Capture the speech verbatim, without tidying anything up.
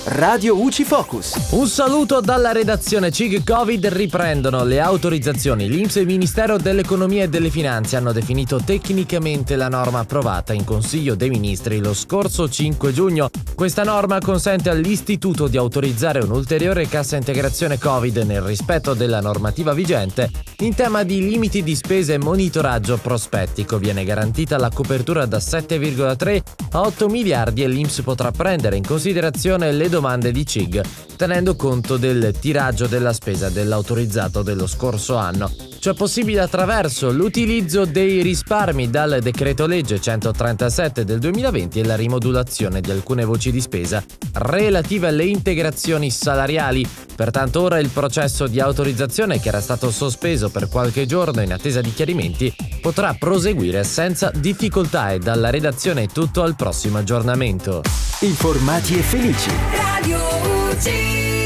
Radio U C I Focus. Un saluto dalla redazione. C I G Covid riprendono le autorizzazioni. L'I N P S e il Ministero dell'Economia e delle Finanze hanno definito tecnicamente la norma approvata in Consiglio dei Ministri lo scorso cinque giugno. Questa norma consente all'Istituto di autorizzare un'ulteriore cassa integrazione Covid nel rispetto della normativa vigente. In tema di limiti di spesa e monitoraggio prospettico viene garantita la copertura da sette virgola tre a otto miliardi e l'I N P S potrà prendere in considerazione le domande di C I G, tenendo conto del tiraggio della spesa dell'autorizzato dello scorso anno. Ciò è possibile attraverso l'utilizzo dei risparmi dal decreto legge centotrentasette del duemilaventi e la rimodulazione di alcune voci di spesa relative alle integrazioni salariali. Pertanto ora il processo di autorizzazione, che era stato sospeso per qualche giorno in attesa di chiarimenti, potrà proseguire senza difficoltà. E dalla redazione è tutto, al prossimo aggiornamento. Informati e felici. Radio U C I.